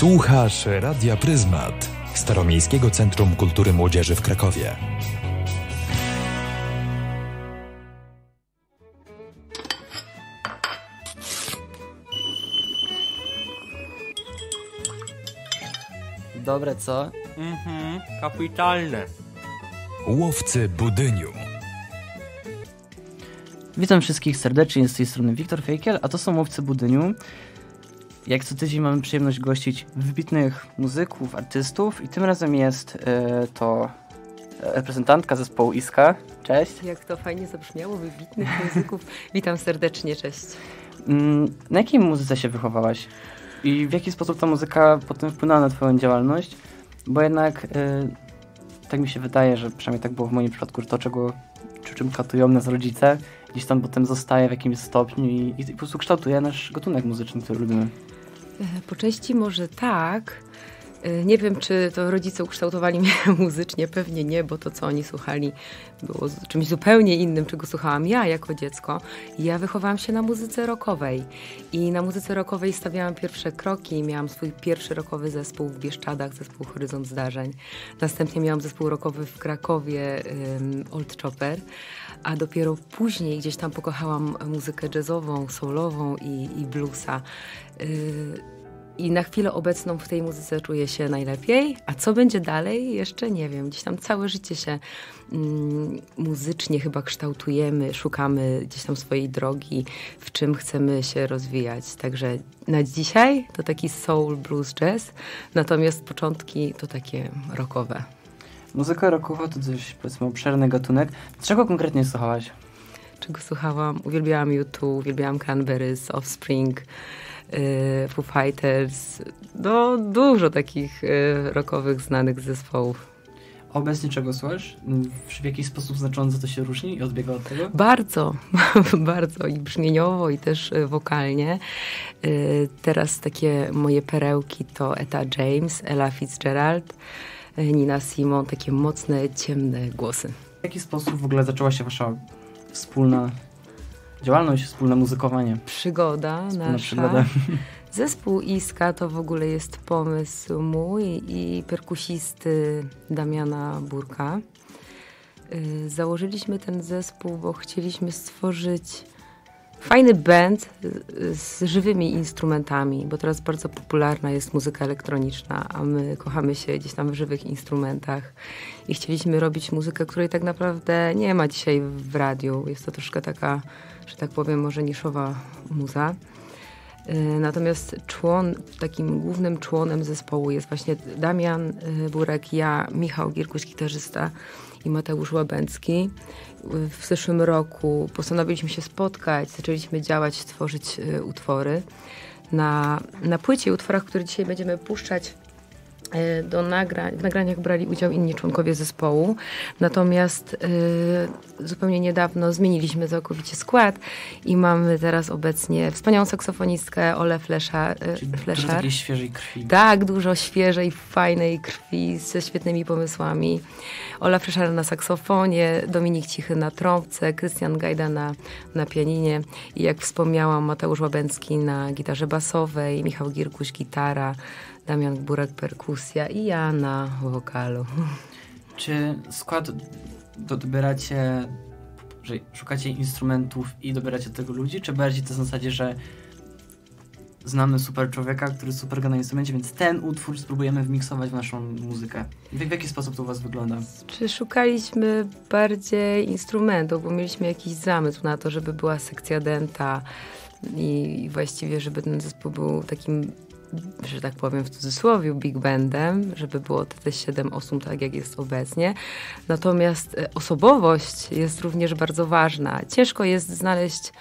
Słuchasz Radia Pryzmat, Staromiejskiego Centrum Kultury Młodzieży w Krakowie. Dobre, co? Kapitalne. Łowcy Budyniu. Witam wszystkich serdecznie, z tej strony Wiktor Fejkiel, a to są Łowcy Budyniu. Jak co tydzień mamy przyjemność gościć wybitnych muzyków, artystów i tym razem jest to reprezentantka zespołu Iska. Cześć. Jak to fajnie zabrzmiało, wybitnych muzyków. Witam serdecznie, cześć. Na jakiej muzyce się wychowałaś? I w jaki sposób ta muzyka potem wpłynęła na twoją działalność? Bo jednak tak mi się wydaje, że przynajmniej tak było w moim przypadku, że to, czym katują nas rodzice, gdzieś tam potem zostaje w jakimś stopniu i po prostu kształtuje nasz gatunek muzyczny, który lubimy. Po części może tak. Nie wiem, czy to rodzice ukształtowali mnie muzycznie, pewnie nie, bo to, co oni słuchali, było czymś zupełnie innym, czego słuchałam ja jako dziecko. Ja wychowałam się na muzyce rockowej i na muzyce rockowej stawiałam pierwsze kroki. Miałam swój pierwszy rockowy zespół w Bieszczadach, zespół Horyzont Zdarzeń. Następnie miałam zespół rockowy w Krakowie, Old Chopper, a dopiero później gdzieś tam pokochałam muzykę jazzową, soulową i bluesa. I na chwilę obecną w tej muzyce czuję się najlepiej, a co będzie dalej, jeszcze nie wiem. Gdzieś tam całe życie się muzycznie chyba kształtujemy, szukamy gdzieś tam swojej drogi, w czym chcemy się rozwijać. Także na dzisiaj to taki soul, blues, jazz, natomiast początki to takie rockowe. Muzyka rockowa to dość, powiedzmy, obszerny gatunek. Czego konkretnie słuchałaś? Czego słuchałam? Uwielbiałam U2, uwielbiałam Cranberries, Offspring, Foo Fighters, no dużo takich rockowych, znanych zespołów. Obecnie czego słuchasz? W jakiś sposób znacząco to się różni i odbiega od tego? Bardzo, bardzo i brzmieniowo i też wokalnie. Teraz takie moje perełki to Etta James, Ella Fitzgerald, Nina Simone, takie mocne, ciemne głosy. W jaki sposób w ogóle zaczęła się wasza wspólna działalność, wspólne muzykowanie? Przygoda nasza. Przygoda. Zespół Iska to w ogóle jest pomysł mój i perkusisty Damiana Burka. Założyliśmy ten zespół, bo chcieliśmy stworzyć fajny band z żywymi instrumentami, bo teraz bardzo popularna jest muzyka elektroniczna, a my kochamy się gdzieś tam w żywych instrumentach i chcieliśmy robić muzykę, której tak naprawdę nie ma dzisiaj w radiu. Jest to troszkę taka, że tak powiem, może niszowa muza. Natomiast takim głównym członem zespołu jest właśnie Damian Burek, ja, Michał Gierkuś, gitarzysta i Mateusz Łabęcki. W zeszłym roku postanowiliśmy się spotkać, zaczęliśmy działać, tworzyć utwory. Na płycie i utworach, które dzisiaj będziemy puszczać, w nagraniach brali udział inni członkowie zespołu, natomiast zupełnie niedawno zmieniliśmy całkowicie skład i mamy teraz obecnie wspaniałą saksofonistkę Olę Fleszar. Dużo takiej świeżej krwi. Tak, dużo świeżej, fajnej krwi, ze świetnymi pomysłami. Ola Fleszar na saksofonie, Dominik Cichy na trąbce, Krystian Gajda na pianinie i jak wspomniałam, Mateusz Łabęcki na gitarze basowej, Michał Gierkuś gitara, Damian Burek perkusja i ja na wokalu. Czy skład dobieracie, że szukacie instrumentów i dobieracie do tego ludzi, czy bardziej to w zasadzie, że znamy super człowieka, który super gra na instrumencie, więc ten utwór spróbujemy wmiksować w naszą muzykę? W jaki sposób to u was wygląda? Czy szukaliśmy bardziej instrumentów, bo mieliśmy jakiś zamysł na to, żeby była sekcja denta i właściwie, żeby ten zespół był takim, że tak powiem w cudzysłowie, big bandem, żeby było te 7 osób, tak jak jest obecnie. Natomiast osobowość jest również bardzo ważna. Ciężko jest znaleźć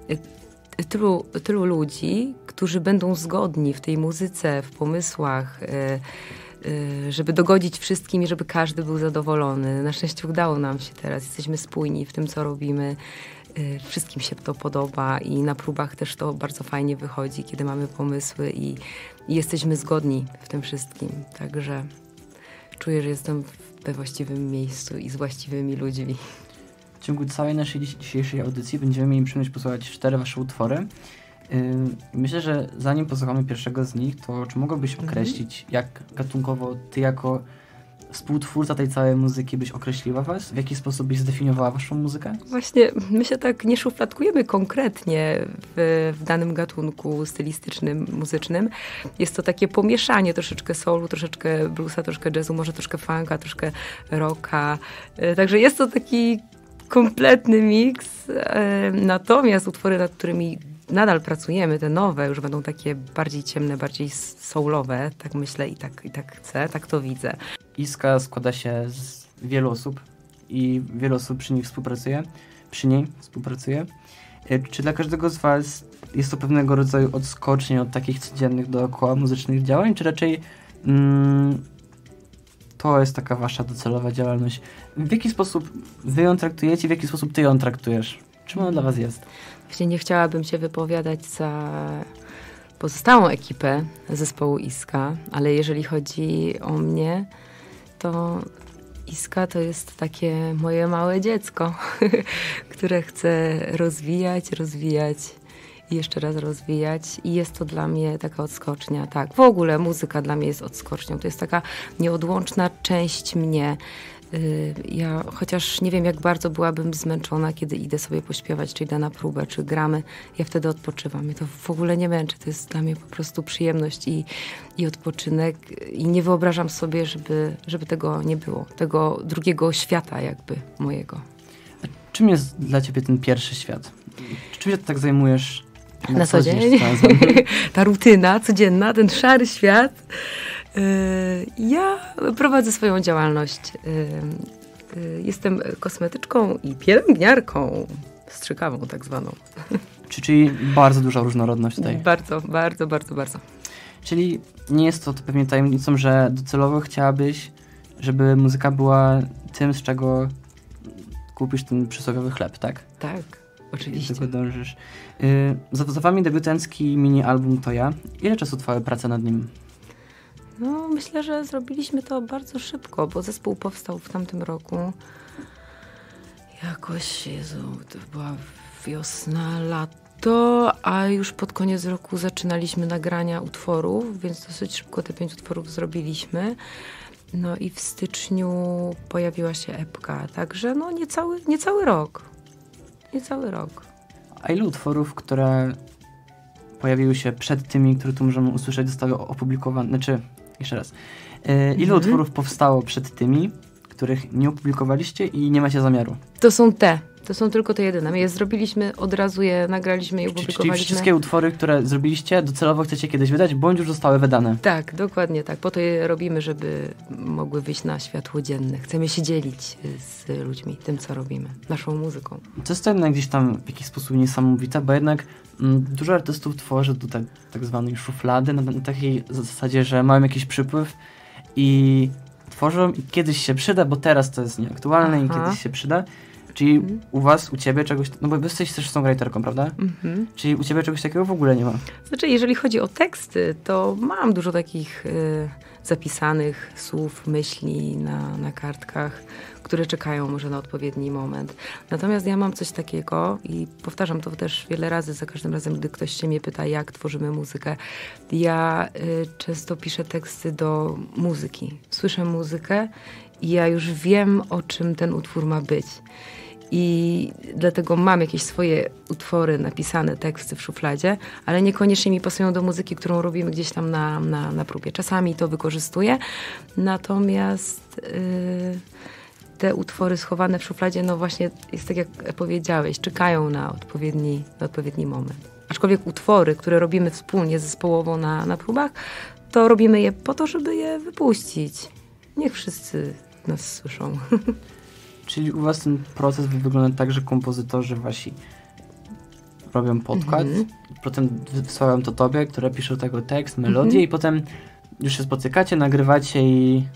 tylu ludzi, którzy będą zgodni w tej muzyce, w pomysłach, żeby dogodzić wszystkim i żeby każdy był zadowolony. Na szczęście udało nam się teraz. Jesteśmy spójni w tym, co robimy. Wszystkim się to podoba i na próbach też to bardzo fajnie wychodzi, kiedy mamy pomysły i jesteśmy zgodni w tym wszystkim. Także czuję, że jestem we właściwym miejscu i z właściwymi ludźmi. W ciągu całej naszej dzisiejszej audycji będziemy mieli przyjemność posłuchać 4 wasze utwory. Myślę, że zanim posłuchamy pierwszego z nich, to czy mogłabyś określić, jak gatunkowo ty jako współtwórca tej całej muzyki byś określiła was? W jaki sposób byś zdefiniowała waszą muzykę? Właśnie my się tak nie szufladkujemy konkretnie w danym gatunku stylistycznym, muzycznym. Jest to takie pomieszanie troszeczkę soulu, troszeczkę bluesa, troszeczkę jazzu, może troszkę funka, troszkę rocka. Także jest to taki kompletny miks. Natomiast utwory, nad którymi nadal pracujemy, te nowe, już będą takie bardziej ciemne, bardziej soulowe, tak myślę i tak chcę, tak to widzę. Iska składa się z wielu osób i wiele osób przy niej współpracuje. Czy dla każdego z was jest to pewnego rodzaju odskocznia od takich codziennych dookoła muzycznych działań, czy raczej to jest taka wasza docelowa działalność? W jaki sposób wy ją traktujecie, w jaki sposób ty ją traktujesz? Czym ona dla was jest? Właśnie nie chciałabym się wypowiadać za pozostałą ekipę zespołu Iska, ale jeżeli chodzi o mnie, to Iska to jest takie moje małe dziecko, które chcę rozwijać i jeszcze raz rozwijać. I jest to dla mnie taka odskocznia. Tak, w ogóle muzyka dla mnie jest odskocznią. To jest taka nieodłączna część mnie. Ja chociaż nie wiem, jak bardzo byłabym zmęczona, kiedy idę sobie pośpiewać, czy idę na próbę, czy gramy, ja wtedy odpoczywam. Mnie to w ogóle nie męczy. To jest dla mnie po prostu przyjemność i odpoczynek. I nie wyobrażam sobie, żeby tego nie było. Tego drugiego świata jakby mojego. A czym jest dla ciebie ten pierwszy świat? Czym się tak zajmujesz na co dzień? Ta rutyna codzienna, ten szary świat. Ja prowadzę swoją działalność. Jestem kosmetyczką i pielęgniarką, strzykawą tak zwaną. Czyli bardzo duża różnorodność tutaj. Bardzo, bardzo, bardzo, bardzo. Czyli nie jest to pewnie tajemnicą, że docelowo chciałabyś, żeby muzyka była tym, z czego kupisz ten przysłowiowy chleb, tak? Tak, oczywiście. Do tego dążysz. Za wami debiutancki mini-album To Ja. Ile czasu trwały prace nad nim? No, myślę, że zrobiliśmy to bardzo szybko, bo zespół powstał w tamtym roku. Jakoś, Jezu, to była wiosna, lato, a już pod koniec roku zaczynaliśmy nagrania utworów, więc dosyć szybko te 5 utworów zrobiliśmy. No i w styczniu pojawiła się epka, także no niecały rok. Niecały rok. A ile utworów, które pojawiły się przed tymi, które tu możemy usłyszeć, zostały opublikowane? Znaczy, jeszcze raz. Ile utworów powstało przed tymi, których nie opublikowaliście i nie macie zamiaru? To są tylko te jedyne. My je zrobiliśmy, od razu je nagraliśmy i opublikowaliśmy. Czyli wszystkie utwory, które zrobiliście, docelowo chcecie kiedyś wydać, bądź już zostały wydane? Tak, dokładnie tak. Po to je robimy, żeby mogły wyjść na światło dzienne. Chcemy się dzielić z ludźmi tym, co robimy, naszą muzyką. To jest to jednak gdzieś tam w jakiś sposób niesamowite, bo jednak dużo artystów tworzy do tak zwanej szuflady, na takiej zasadzie, że mają jakiś przypływ i tworzą i kiedyś się przyda, bo teraz to jest nieaktualne i kiedyś się przyda. Czyli u was, u ciebie czegoś, no bo wy jesteś też songwriterką, prawda? Czyli u ciebie czegoś takiego w ogóle nie ma. Znaczy, jeżeli chodzi o teksty, to mam dużo takich zapisanych słów, myśli na kartkach, które czekają może na odpowiedni moment. Natomiast ja mam coś takiego i powtarzam to też wiele razy, za każdym razem, gdy ktoś się mnie pyta, jak tworzymy muzykę. Ja często piszę teksty do muzyki. Słyszę muzykę i ja już wiem, o czym ten utwór ma być. I dlatego mam jakieś swoje utwory, napisane teksty w szufladzie, ale niekoniecznie mi pasują do muzyki, którą robimy gdzieś tam na próbie. Czasami to wykorzystuję, natomiast te utwory schowane w szufladzie, no właśnie jest tak jak powiedziałeś, czekają na odpowiedni moment. Aczkolwiek utwory, które robimy wspólnie, zespołowo na próbach, to robimy je po to, żeby je wypuścić. Niech wszyscy nas słyszą. Czyli u was ten proces wygląda tak, że kompozytorzy wasi robią podkład, potem wysyłają to tobie, które pisze tego tekst, melodię i potem już się spotykacie, nagrywacie i...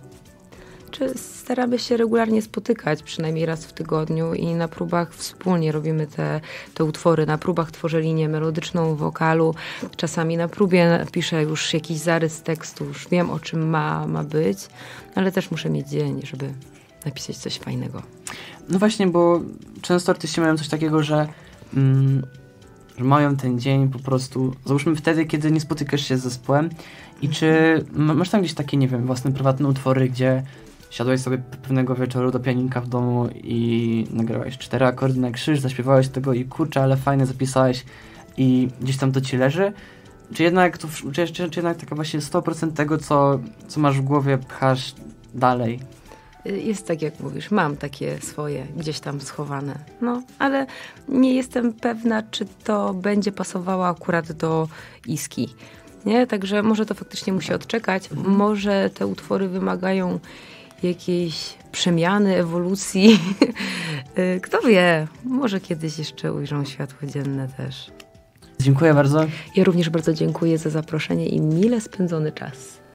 Staramy się regularnie spotykać, przynajmniej raz w tygodniu i na próbach wspólnie robimy te utwory. Na próbach tworzę linię melodyczną, wokalu. Czasami na próbie piszę już jakiś zarys tekstu, już wiem, o czym ma być, ale też muszę mieć dzień, żeby napisać coś fajnego. No właśnie, bo często artyści mają coś takiego, że że mają ten dzień po prostu, załóżmy wtedy, kiedy nie spotykasz się z zespołem i czy masz tam gdzieś takie, nie wiem, własne prywatne utwory, gdzie siadłeś sobie pewnego wieczoru do pianinka w domu i nagrałeś 4 akordy na krzyż, zaśpiewałeś tego i kurczę, ale fajnie zapisałeś i gdzieś tam to ci leży? Czy jednak, czy jednak taka właśnie 100% tego, co masz w głowie, pchasz dalej? Jest tak, jak mówisz, mam takie swoje gdzieś tam schowane. No, ale nie jestem pewna, czy to będzie pasowało akurat do Iski. Nie? Także może to faktycznie musi odczekać. Może te utwory wymagają jakiejś przemiany, ewolucji. Kto wie, może kiedyś jeszcze ujrzą światło dzienne też. Dziękuję bardzo. Ja również bardzo dziękuję za zaproszenie i mile spędzony czas.